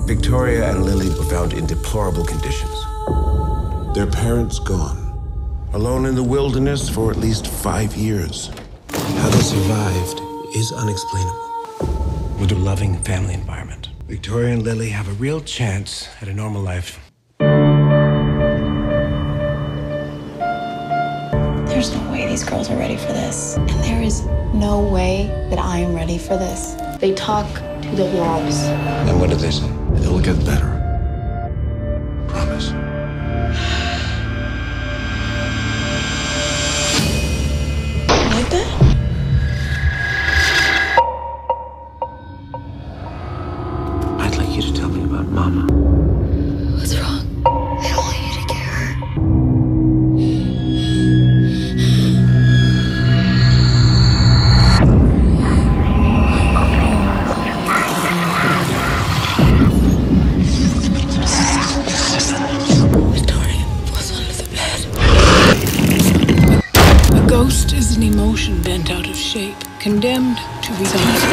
Victoria and Lily were found in deplorable conditions. Their parents gone. Alone in the wilderness for at least 5 years. How they survived is unexplainable. With a loving family environment, Victoria and Lily have a real chance at a normal life. There's no way these girls are ready for this. And there is no way that I am ready for this. They talk to the walls. And what did they say? It'll get better. Promise. Like that? I'd like you to tell me about Mama. What's wrong? I don't want you to get hurt. Victoria was under the bed. A ghost is an emotion bent out of shape, condemned to reside.